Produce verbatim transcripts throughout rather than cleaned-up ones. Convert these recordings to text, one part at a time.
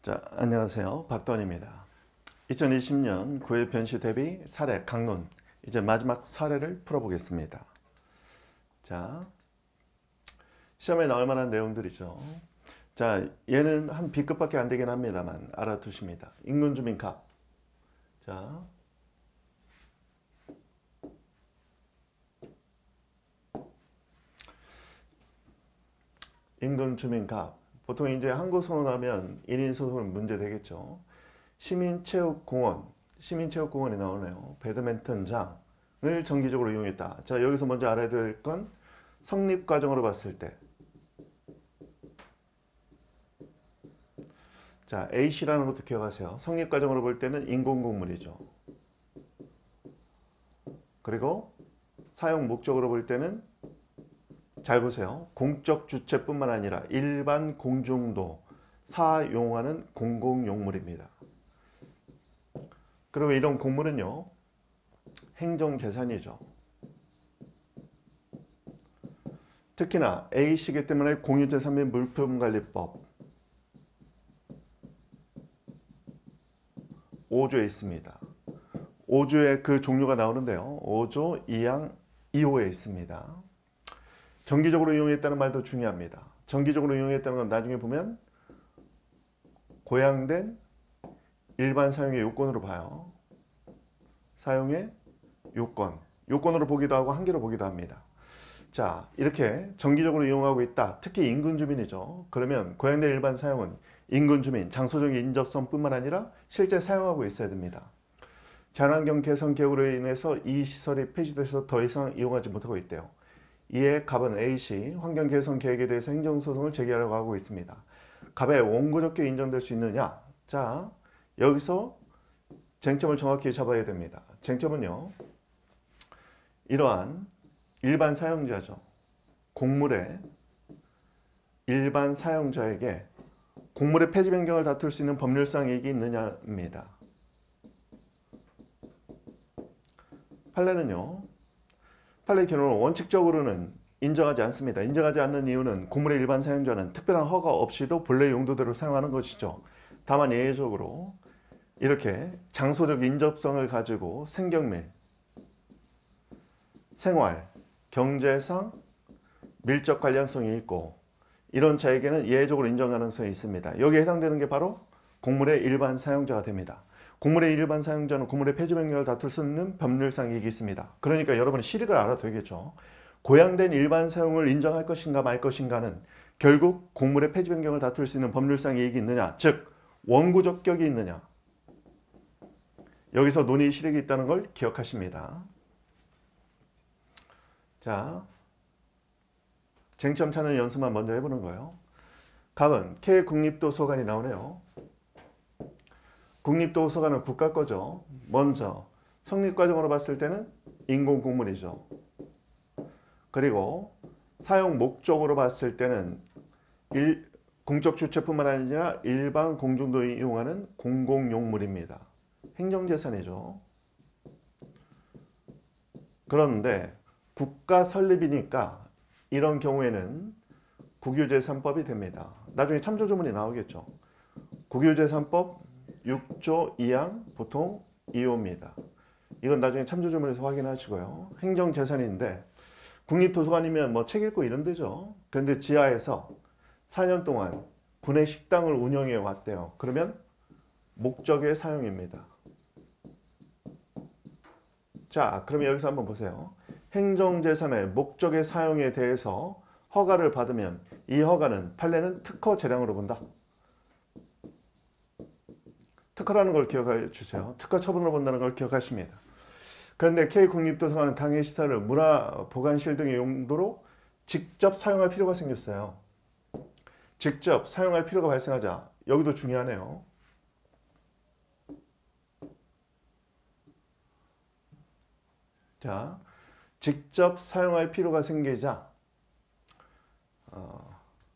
자, 안녕하세요. 박도원입니다. 이천이십 년 구회 변시 대비 사례 강론, 이제 마지막 사례를 풀어보겠습니다. 자, 시험에 나올 만한 내용들이죠. 자, 얘는 한 B급밖에 안 되긴 합니다만 알아두십니다. 인근 주민 값. 자, 인근 주민 값. 보통 이제 항구소로 나면 일 인 소송은 문제 되겠죠. 시민체육공원, 시민체육공원이 나오네요. 배드민턴장을 정기적으로 이용했다. 자, 여기서 먼저 알아야 될 건 성립 과정으로 봤을 때, 자, A씨라는 것도 기억하세요. 성립 과정으로 볼 때는 인공공물이죠. 그리고 사용 목적으로 볼 때는 잘 보세요. 공적 주체뿐만 아니라 일반 공중도 사용하는 공공용물입니다. 그리고 이런 공물은요, 행정재산이죠. 특히나 A씨이기 때문에 공유재산 및 물품관리법 오 조에 있습니다. 오 조에 그 종류가 나오는데요. 오 조 이 항 이 호에 있습니다. 정기적으로 이용했다는 말도 중요합니다. 정기적으로 이용했다는 건 나중에 보면 고양된 일반 사용의 요건으로 봐요. 사용의 요건. 요건으로 보기도 하고 한계로 보기도 합니다. 자, 이렇게 정기적으로 이용하고 있다. 특히 인근 주민이죠. 그러면 고양된 일반 사용은 인근 주민, 장소적 인접성뿐만 아니라 실제 사용하고 있어야 됩니다. 자연환경 개선 계획으로 인해서 이 시설이 폐지돼서 더 이상 이용하지 못하고 있대요. 이에 갑은 A씨 환경 개선 계획에 대해서 행정소송을 제기하려고 하고 있습니다. 갑의 원고적격 인정될 수 있느냐? 자, 여기서 쟁점을 정확히 잡아야 됩니다. 쟁점은요, 이러한 일반 사용자죠. 곡물의 일반 사용자에게 곡물의 폐지 변경을 다툴 수 있는 법률상 이익이 있느냐입니다. 판례는요, 판례 결론은 원칙적으로는 인정하지 않습니다. 인정하지 않는 이유는 곡물의 일반 사용자는 특별한 허가 없이도 본래 용도대로 사용하는 것이죠. 다만 예외적으로 이렇게 장소적 인접성을 가지고 생경밀, 생활, 경제상 밀접 관련성이 있고 이런 자에게는 예외적으로 인정 가능성이 있습니다. 여기에 해당되는 게 바로 곡물의 일반 사용자가 됩니다. 곡물의 일반 사용자는 곡물의 폐지 변경을 다툴 수 있는 법률상 이익이 있습니다. 그러니까 여러분이 실익을 알아도 되겠죠. 고양된 일반 사용을 인정할 것인가 말 것인가는 결국 곡물의 폐지 변경을 다툴 수 있는 법률상 이익이 있느냐, 즉 원고적격이 있느냐, 여기서 논의 실익이 있다는 걸 기억하십니다. 자, 쟁점 찾는 연습만 먼저 해보는 거예요. 갑은 K 국립도서관이 나오네요. 국립도서관은 국가 거죠. 먼저 성립과정으로 봤을 때는 인공공물이죠. 그리고 사용 목적으로 봤을 때는 일, 공적 주체뿐만 아니라 일반 공중도 이용하는 공공용물입니다. 행정재산이죠. 그런데 국가 설립이니까 이런 경우에는 국유재산법이 됩니다. 나중에 참조조문이 나오겠죠. 국유재산법 육 조 이 항 보통 이 호입니다. 이건 나중에 참조조문에서 확인하시고요. 행정재산인데 국립도서관이면 뭐 책 읽고 이런 데죠. 그런데 지하에서 사 년 동안 구내 식당을 운영해 왔대요. 그러면 목적의 사용입니다. 자, 그러면 여기서 한번 보세요. 행정재산의 목적의 사용에 대해서 허가를 받으면 이 허가는 판례는 특허 재량으로 본다. 특허라는 걸 기억해 주세요. 특허 처분으로 본다는 걸 기억하십니다. 그런데 K국립도서관은 당해 시설을 문화 보관실 등의 용도로 직접 사용할 필요가 생겼어요. 직접 사용할 필요가 발생하자. 여기도 중요하네요. 자, 직접 사용할 필요가 생기자 어,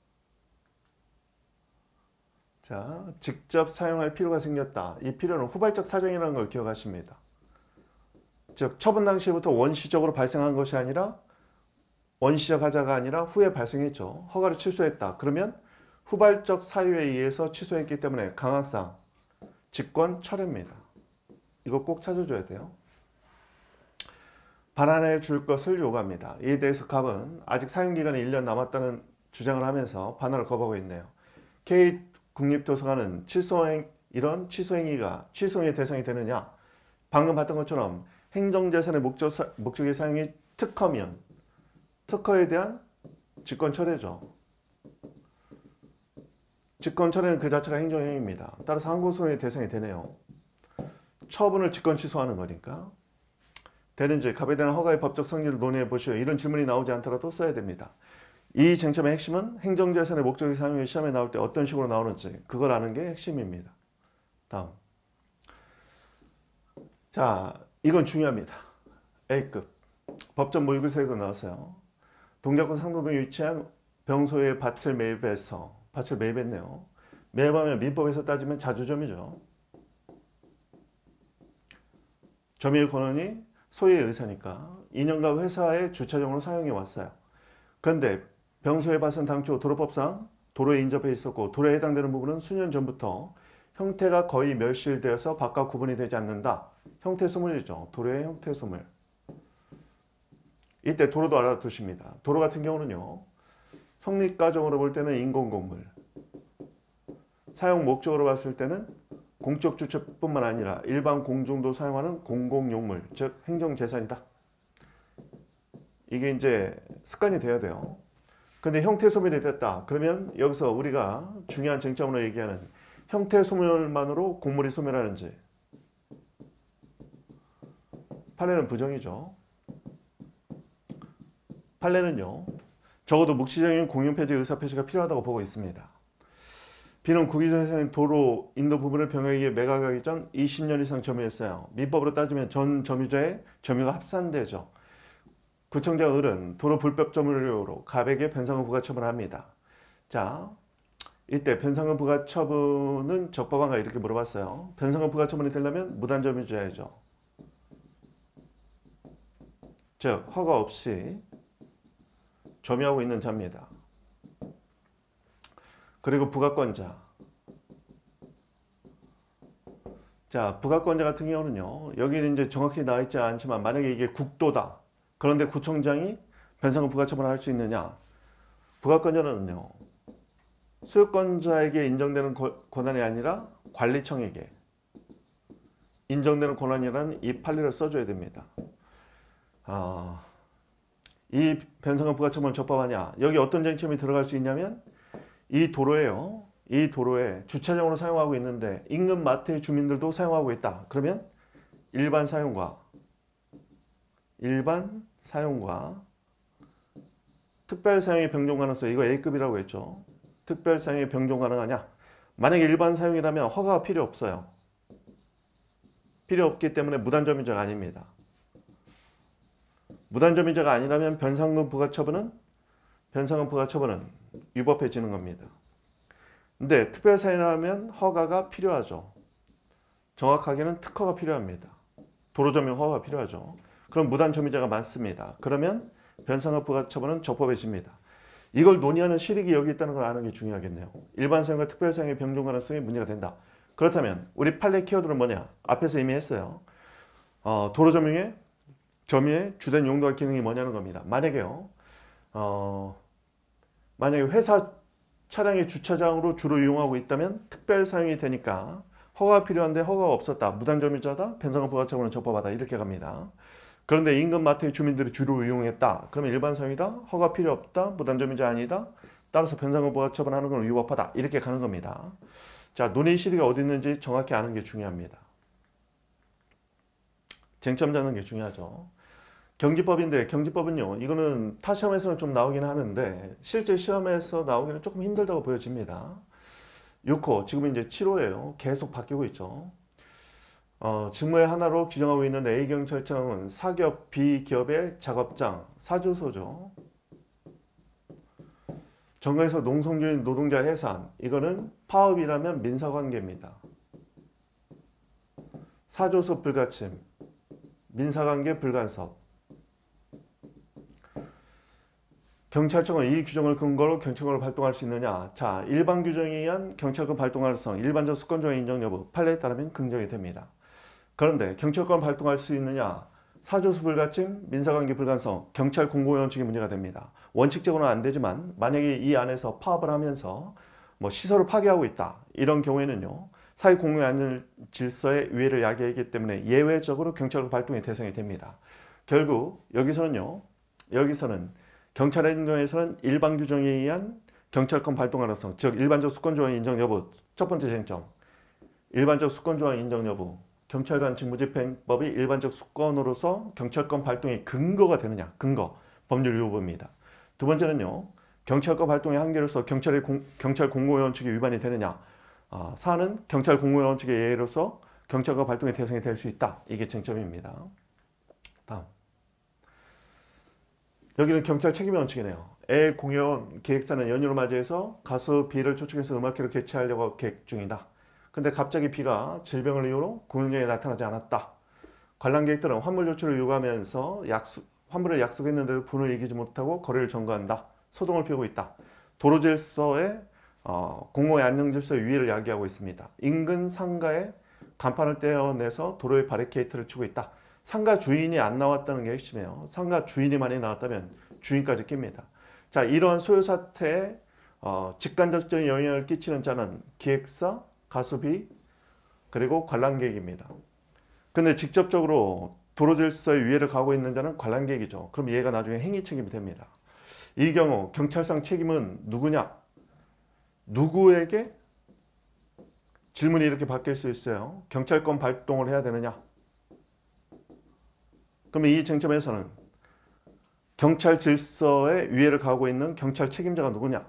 자, 직접 사용할 필요가 생겼다. 이 필요는 후발적 사정이라는 걸 기억하십니다. 즉 처분 당시부터 원시적으로 발생한 것이 아니라 원시적 하자가 아니라 후에 발생했죠. 허가를 취소했다. 그러면 후발적 사유에 의해서 취소했기 때문에 강학상 직권 철회입니다. 이거 꼭 찾아줘야 돼요. 반환해 줄 것을 요구합니다. 이에 대해서 갑은 아직 사용기간이 일 년 남았다는 주장을 하면서 반환을 거부하고 있네요. K국립도서관은 취소행, 이런 취소행위가 취소행위의 대상이 되느냐? 방금 봤던 것처럼 행정재산의 목적, 목적의 사용이 특허면 특허에 대한 직권 철회죠. 직권 철회는 그 자체가 행정행위입니다. 따라서 항고소송의 대상이 되네요. 처분을 직권 취소하는 거니까. 되는지 갑에 대한 허가의 법적 성질을 논의해 보시오. 이런 질문이 나오지 않더라도 써야 됩니다. 이 쟁점의 핵심은 행정재산의 목적의 사용이 시험에 나올 때 어떤 식으로 나오는지 그걸 아는 게 핵심입니다. 다음. 자, 이건 중요합니다. A급. 법전 모의고사에도 나왔어요. 동작구 상도 등에 위치한 병소의 밭을 매입해서 밭을 매입했네요. 매입하면 민법에서 따지면 자주점이죠. 점유의 권한이 소유의 의사니까 이 년간 회사의 주차장으로 사용해 왔어요. 그런데 병소의 밭은 당초 도로법상 도로에 인접해 있었고 도로에 해당되는 부분은 수년 전부터 형태가 거의 멸실되어서 밭과 구분이 되지 않는다. 형태소멸이죠. 도로의 형태소멸. 이때 도로도 알아두십니다. 도로 같은 경우는요. 성립과정으로 볼 때는 인공공물. 사용 목적으로 봤을 때는 공적 주체뿐만 아니라 일반 공중도 사용하는 공공용물, 즉 행정재산이다. 이게 이제 습관이 돼야 돼요. 근데 형태소멸이 됐다. 그러면 여기서 우리가 중요한 쟁점으로 얘기하는 형태소멸만으로 공물이 소멸하는지. 판례는 부정이죠. 판례는요. 적어도 묵시적인 공용폐지 의사표시가 필요하다고 보고 있습니다. B는 국유재산인 도로 인도 부분을 병역에게 매각하기 전 이십 년 이상 점유했어요. 민법으로 따지면 전 점유자의 점유가 합산되죠. 구청장 을은 도로 불법 점유로 갑에게 변상금 부과처분을 합니다. 자, 이때 변상금 부과처분은 적법한가 이렇게 물어봤어요. 변상금 부과처분이 되려면 무단점유자야죠. 즉 허가 없이 점유하고 있는 자입니다. 그리고 부가권자. 자, 부가권자 같은 경우는요. 여기는 이제 정확히 나와 있지 않지만 만약에 이게 국도다. 그런데 구청장이 변상금 부과처분을 할 수 있느냐? 부가권자는요. 소유권자에게 인정되는 권한이 아니라 관리청에게 인정되는 권한이라는 이 판례를 써줘야 됩니다. 아, 이 변상금 부과처분을 적법하냐? 여기 어떤 쟁점이 들어갈 수 있냐면 이 도로에요. 이 도로에 주차장으로 사용하고 있는데 인근 마트의 주민들도 사용하고 있다. 그러면 일반 사용과 일반 사용과 특별 사용의 병존 가능성, 이거 A급이라고 했죠. 특별 사용의 병존 가능하냐? 만약에 일반 사용이라면 허가가 필요 없어요. 필요 없기 때문에 무단점유자가 아닙니다. 무단점유자가 아니라면 변상금 부과처분은 변상금 부과처분은 위법해지는 겁니다. 근데 특별 사용이라면 허가가 필요하죠. 정확하게는 특허가 필요합니다. 도로점유 허가가 필요하죠. 그럼 무단점유자가 많습니다. 그러면 변상금 부과처분은 적법해집니다. 이걸 논의하는 실익이 여기 있다는 걸 아는 게 중요하겠네요. 일반 사용과 특별 사용의 병존 가능성이 문제가 된다. 그렇다면 우리 판례 키워드는 뭐냐? 앞에서 이미 했어요. 어, 도로점유의 점유의 주된 용도와 기능이 뭐냐는 겁니다. 만약에요. 어, 만약에 회사 차량의 주차장으로 주로 이용하고 있다면 특별 사용이 되니까 허가가 필요한데 허가가 없었다. 무단점유자다. 변상금 부과처분은 적법하다. 이렇게 갑니다. 그런데 인근 마트의 주민들이 주로 이용했다. 그러면 일반 사용이다. 허가 필요 없다. 무단점유자 아니다. 따라서 변상금 부과처분하는 건 위법하다. 이렇게 가는 겁니다. 자, 논의 실익이 어디 있는지 정확히 아는 게 중요합니다. 쟁점 잡는 게 중요하죠. 경지법인데 경지법은요. 이거는 타 시험에서는 좀 나오긴 하는데 실제 시험에서 나오기는 조금 힘들다고 보여집니다. 육 호, 지금 이제 칠 호예요. 계속 바뀌고 있죠. 어, 직무의 하나로 규정하고 있는 A경찰청은 사기업, B기업의 작업장, 사주소죠. 정가에서 농성주인 노동자 해산, 이거는 파업이라면 민사관계입니다. 사조소 불가침, 민사관계 불간섭. 경찰청은 이 규정을 근거로 경찰권을 발동할 수 있느냐? 자, 일반 규정에 의한 경찰권 발동 가능성, 일반적 수권조항 인정 여부, 판례에 따르면 긍정이 됩니다. 그런데 경찰권 발동할 수 있느냐? 사조수 불가침, 민사관계 불가능성, 경찰 공공원칙이 문제가 됩니다. 원칙적으로는 안 되지만 만약에 이 안에서 파업을 하면서 뭐 시설을 파괴하고 있다. 이런 경우에는요. 사회 공共안전 질서의 위해를 야기하기 때문에 예외적으로 경찰권 발동의 대상이 됩니다. 결국 여기서는요. 여기서는 경찰 행정에서는 일반 규정에 의한 경찰권 발동 가능성, 즉 일반적 수권조항 인정 여부, 첫 번째 쟁점. 일반적 수권조항 인정 여부, 경찰관 직무집행법이 일반적 수권으로서 경찰권 발동의 근거가 되느냐, 근거, 법률 요구입니다. 두 번째는요, 경찰권 발동의 한계로서 경찰의 공, 경찰 공공원칙이 위반이 되느냐, 어, 사안은 경찰 공공원칙의 예외로서 경찰권 발동의 대상이 될 수 있다. 이게 쟁점입니다. 다음. 여기는 경찰 책임의 원칙이네요. 애 공연 기획사는 연휴를 맞이해서 가수 B를 초청해서 음악회를 개최하려고 계획 중이다. 근데 갑자기 B가 질병을 이유로 공연장에 나타나지 않았다. 관람객들은 환불 조치를 요구하면서 약속, 환불을 약속했는데도 분을 이기지 못하고 거리를 점거한다. 소동을 피우고 있다. 도로질서의 어, 공공의 안녕질서의 위해를 야기하고 있습니다. 인근 상가에 간판을 떼어내서 도로에 바리케이트를 치고 있다. 상가 주인이 안 나왔다는 게 핵심이에요. 상가 주인이 많이 나왔다면 주인까지 낍니다. 자, 이러한 소요 사태에 어, 직간접적인 영향을 끼치는 자는 기획사, 가수 B, 그리고 관람객입니다. 근데 직접적으로 도로 질서의 위해를 가하고 있는 자는 관람객이죠. 그럼 얘가 나중에 행위 책임이 됩니다. 이 경우 경찰상 책임은 누구냐? 누구에게? 질문이 이렇게 바뀔 수 있어요. 경찰권 발동을 해야 되느냐? 그러면 이 쟁점에서는 경찰 질서의 위해를 가하고 있는 경찰 책임자가 누구냐?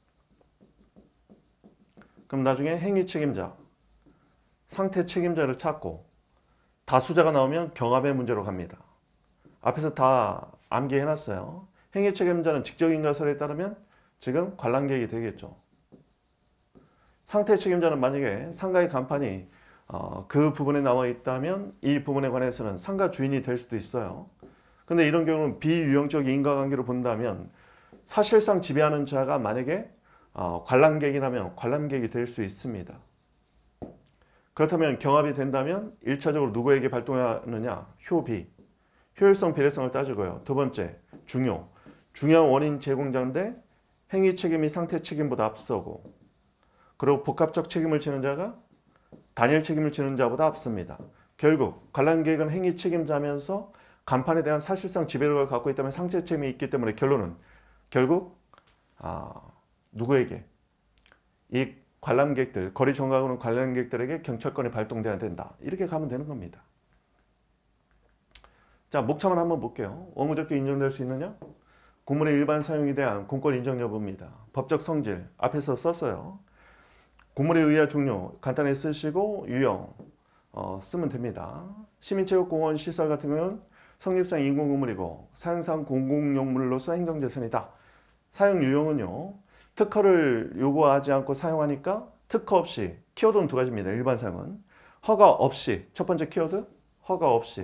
그럼 나중에 행위 책임자, 상태 책임자를 찾고 다수자가 나오면 경합의 문제로 갑니다. 앞에서 다 암기해놨어요. 행위 책임자는 직접인 가설에 따르면 지금 관람객이 되겠죠. 상태 책임자는 만약에 상가의 간판이 어, 그 부분에 나와 있다면 이 부분에 관해서는 상가 주인이 될 수도 있어요. 근데 이런 경우는 비유형적 인과관계로 본다면 사실상 지배하는 자가 만약에 어, 관람객이라면 관람객이 될 수 있습니다. 그렇다면 경합이 된다면 일 차적으로 누구에게 발동하느냐? 효비, 효율성, 비례성을 따지고요. 두 번째, 중요, 중요한 원인 제공자인데 행위 책임이 상태 책임보다 앞서고, 그리고 복합적 책임을 지는 자가 단일 책임을 지는 자보다 앞섭니다. 결국 관람객은 행위 책임자면서 간판에 대한 사실상 지배력을 갖고 있다면 상태 책임이 있기 때문에 결론은 결국 아, 누구에게? 이 관람객들, 거리 정각하는 관람객들에게 경찰권이 발동돼야 된다. 이렇게 가면 되는 겁니다. 자, 목차만 한번 볼게요. 원고적격 인정될 수 있느냐? 공물의 일반 사용에 대한 공권 인정 여부입니다. 법적 성질, 앞에서 썼어요. 공물에 의한 종류 간단히 쓰시고 유형 어, 쓰면 됩니다. 시민체육공원 시설 같은 경우는 성립상 인공건물이고 사용상 공공용물로서 행정재산이다. 사용 유형은요. 특허를 요구하지 않고 사용하니까 특허 없이, 키워드는 두 가지입니다. 일반 사용은 허가 없이, 첫 번째 키워드 허가 없이,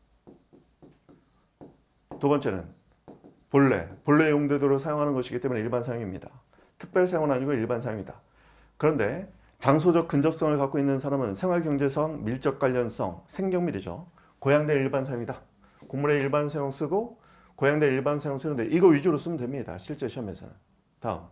두 번째는 본래, 본래 용도로 사용하는 것이기 때문에 일반 사용입니다. 특별 사용은 아니고 일반 사용이다. 그런데 장소적 근접성을 갖고 있는 사람은 생활경제성, 밀접 관련성, 생경밀이죠. 고양대 일반 사용이다. 공물의 일반 사용 쓰고 고양대 일반 사용 쓰는데 이거 위주로 쓰면 됩니다. 실제 시험에서는. 다음.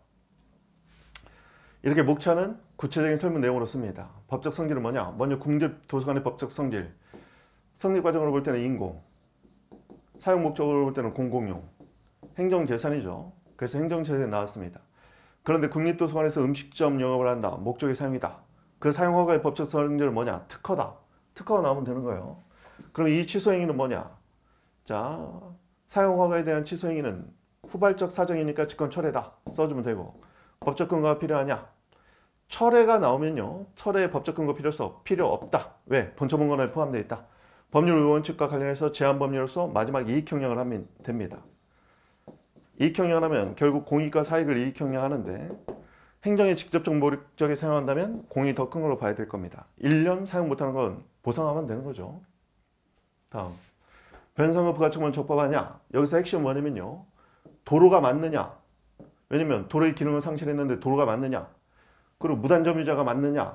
이렇게 목차는 구체적인 설문 내용으로 씁니다. 법적 성질은 뭐냐? 먼저 국립도서관의 법적 성질. 성립 과정으로 볼 때는 인공, 사용 목적으로 볼 때는 공공용, 행정재산이죠. 그래서 행정재산이 나왔습니다. 그런데 국립도서관에서 음식점 영업을 한다. 목적의 사용이다. 그 사용허가의 법적 성질은 뭐냐? 특허다. 특허가 나오면 되는 거예요. 그럼 이 취소행위는 뭐냐? 자, 사용허가에 대한 취소행위는 후발적 사정이니까 직권 철회다. 써주면 되고. 법적 근거가 필요하냐? 철회가 나오면요. 철회의 법적 근거 필요성 필요 없다. 왜? 본처분권에 포함되어 있다. 법률 원칙과 관련해서 제한법률로서 마지막 이익형량을 하면 됩니다. 이익형량을 하면 결국 공익과 사익을 이익형량하는데 행정에 직접적 목적에 사용한다면 공이 더 큰 걸로 봐야 될 겁니다. 일 년 사용 못하는 건 보상하면 되는 거죠. 다음. 변상급 부가처분 적법하냐? 여기서 핵심 뭐냐면요. 도로가 맞느냐? 왜냐면 도로의 기능을 상실했는데 도로가 맞느냐? 그리고 무단점유자가 맞느냐?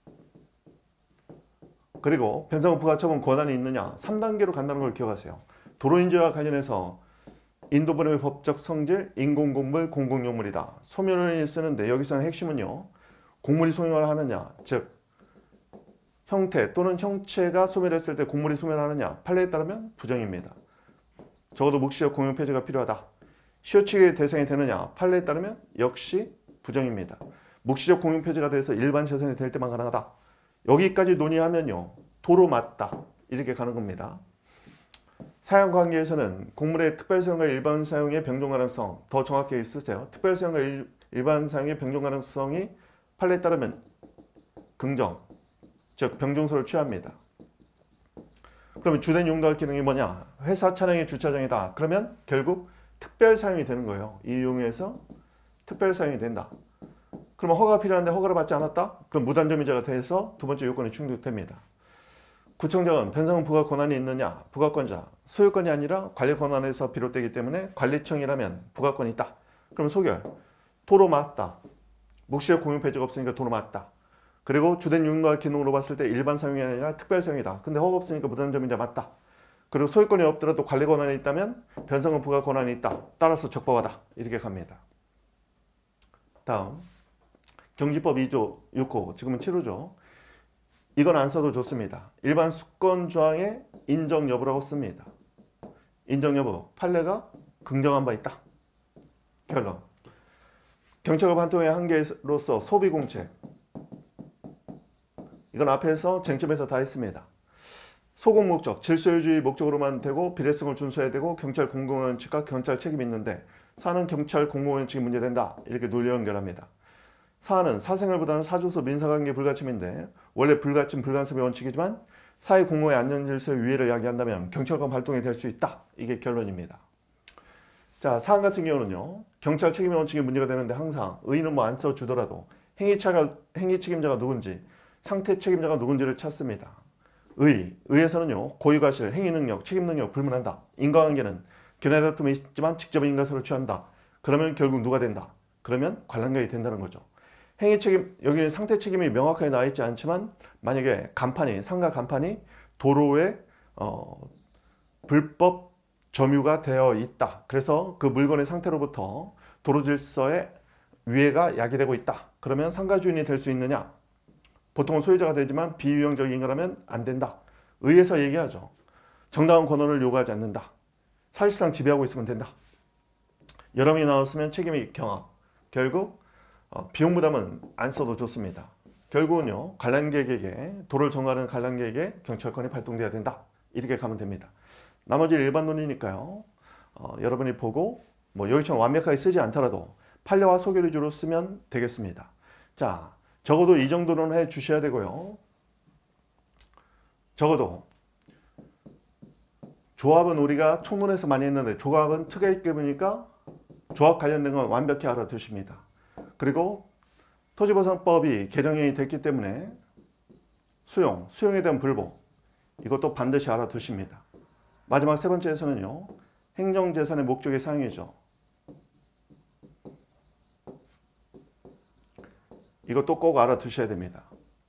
그리고 변상후 부가처분 권한이 있느냐? 삼 단계로 간다는 걸 기억하세요. 도로인지와 관련해서 인도분해의 법적 성질, 인공공물, 공공용물이다. 소멸원이 쓰는데 여기서는 핵심은요. 공물이 소멸을 하느냐, 즉 형태 또는 형체가 소멸했을 때 공물이 소멸하느냐, 판례에 따르면 부정입니다. 적어도 묵시적 공용 폐지가 필요하다. 시효치의 대상이 되느냐, 판례에 따르면 역시 부정입니다. 묵시적 공용 폐지가 돼서 일반 재산이 될 때만 가능하다. 여기까지 논의하면요. 도로 맞다. 이렇게 가는 겁니다. 사용관계에서는 공물의 특별사용과 일반 사용의 병존 가능성 더 정확하게 쓰세요. 특별사용과 일, 일반 사용의 병존 가능성이 판례에 따르면 긍정, 즉 병존소를 취합니다. 그러면 주된 용도할 기능이 뭐냐? 회사 차량의 주차장이다. 그러면 결국 특별사용이 되는 거예요. 이 이용해서 특별사용이 된다. 그러면 허가가 필요한데 허가를 받지 않았다? 그럼 무단점유자가 돼서 두 번째 요건이 충족됩니다. 구청장은 변상후 부가 권한이 있느냐? 부가권자, 소유권이 아니라 관리 권한에서 비롯되기 때문에 관리청이라면 부가권이 있다. 그럼 소결, 도로 맞다. 묵시적 공용 폐지가 없으니까 도로 맞다. 그리고 주된 용도할 기능으로 봤을 때 일반 사용이 아니라 특별 사용이다. 근데 허가 없으니까 무단점유자 맞다. 그리고 소유권이 없더라도 관리 권한이 있다면 변상후 부가 권한이 있다. 따라서 적법하다. 이렇게 갑니다. 다음 경지법 이 조 육 호, 지금은 칠 호죠. 이건 안 써도 좋습니다. 일반 수권 조항의 인정 여부라고 씁니다. 인정 여부, 판례가 긍정한 바 있다. 결론. 경찰법 한통의 한계로서 소비공책. 이건 앞에서 쟁점에서 다 했습니다. 소공 목적, 질서유지 목적으로만 되고 비례성을 준수해야 되고 경찰 공공원칙과 경찰 책임이 있는데 사안은 경찰 공공원칙이 문제된다. 이렇게 논리 연결합니다. 사안은 사생활보다는 사주소 민사관계 불가침인데 원래 불가침 불간섭의 원칙이지만 사회 공공의 안전질서의 위해를 야기한다면 경찰관 발동이 될 수 있다. 이게 결론입니다. 자, 사안 같은 경우는요. 경찰 책임의 원칙이 문제가 되는데 항상 의의는 뭐 안 써주더라도 행위차가, 행위 책임자가 누군지 상태 책임자가 누군지를 찾습니다. 의, 의에서는요. 고유과실, 행위능력, 책임능력 불문한다. 인과관계는 견해 다툼이 있지만 직접 인가서를 취한다. 그러면 결국 누가 된다? 그러면 관람객이 된다는 거죠. 행위 책임, 여기는 상태 책임이 명확하게 나와 있지 않지만 만약에 간판이, 상가 간판이 도로에 어, 불법 점유가 되어 있다. 그래서 그 물건의 상태로부터 도로 질서에 위해가 야기되고 있다. 그러면 상가 주인이 될 수 있느냐? 보통은 소유자가 되지만 비유형적인 거라면 안 된다. 의에서 얘기하죠. 정당한 권한을 요구하지 않는다. 사실상 지배하고 있으면 된다. 여러 명이 나왔으면 책임이 경합. 결국 어, 비용 부담은 안 써도 좋습니다. 결국은요. 관람객에게, 도로를 점거하는 관람객에게 경찰권이 발동돼야 된다. 이렇게 가면 됩니다. 나머지 일반 논리니까요. 어, 여러분이 보고 뭐 여기처럼 완벽하게 쓰지 않더라도 판례와 소결 위주로 쓰면 되겠습니다. 자, 적어도 이 정도는 해 주셔야 되고요. 적어도 조합은 우리가 총론에서 많이 했는데 조합은 특혜급이니까 조합 관련된 건 완벽히 알아두십니다. 그리고 토지보상법이 개정이 됐기 때문에 수용, 수용에 대한 불복 이것도 반드시 알아두십니다. 마지막 세 번째에서는요. 행정재산의 목적의 사용이죠. 이것도 꼭 알아두셔야 됩니다.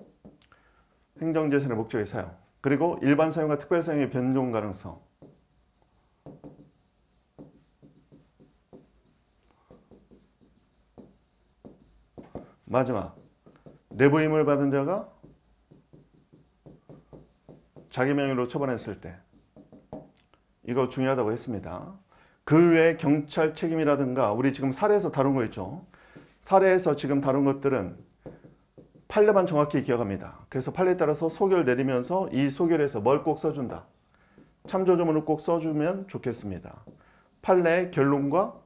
행정재산의 목적의 사용. 그리고 일반 사용과 특별 사용의 변종 가능성. 마지막, 내부 임을 받은 자가 자기 명의로 처분했을 때 이거 중요하다고 했습니다. 그 외에 경찰 책임이라든가 우리 지금 사례에서 다룬 거 있죠. 사례에서 지금 다룬 것들은 판례만 정확히 기억합니다. 그래서 판례에 따라서 소결 내리면서 이 소결에서 뭘 꼭 써준다. 참조조문을 꼭 써주면 좋겠습니다. 판례의 결론과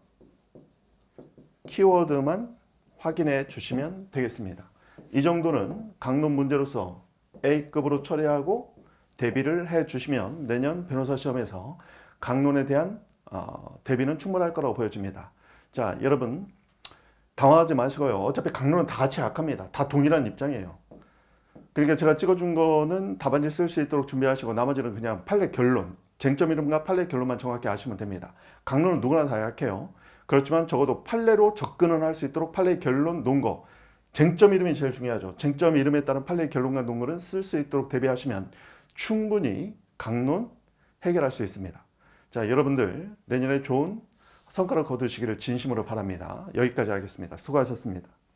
키워드만 확인해 주시면 되겠습니다. 이 정도는 강론 문제로서 A급으로 처리하고 대비를 해 주시면 내년 변호사 시험에서 강론에 대한 어, 대비는 충분할 거라고 보여집니다. 자, 여러분 당황하지 마시고요. 어차피 강론은 다 같이 약합니다. 다 동일한 입장이에요. 그러니까 제가 찍어준 거는 답안지 쓸 수 있도록 준비하시고 나머지는 그냥 판례 결론, 쟁점 이름과 판례 결론만 정확히 아시면 됩니다. 강론은 누구나 다 약해요. 그렇지만 적어도 판례로 접근을 할 수 있도록 판례 결론 논거, 쟁점 이름이 제일 중요하죠. 쟁점 이름에 따른 판례 결론과 논거를 쓸 수 있도록 대비하시면 충분히 강론 해결할 수 있습니다. 자, 여러분들 내년에 좋은 성과를 거두시기를 진심으로 바랍니다. 여기까지 하겠습니다. 수고하셨습니다.